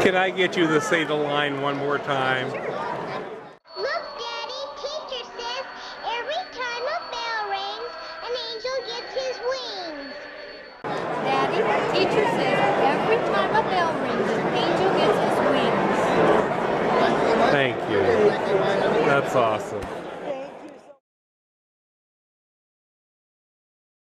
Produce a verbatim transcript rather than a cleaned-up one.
Can I get you to say the line one more time? Look, Daddy, teacher says every time a bell rings, an angel gets his wings. Daddy, teacher says every time a bell rings, an angel gets his wings. Thank you. That's awesome.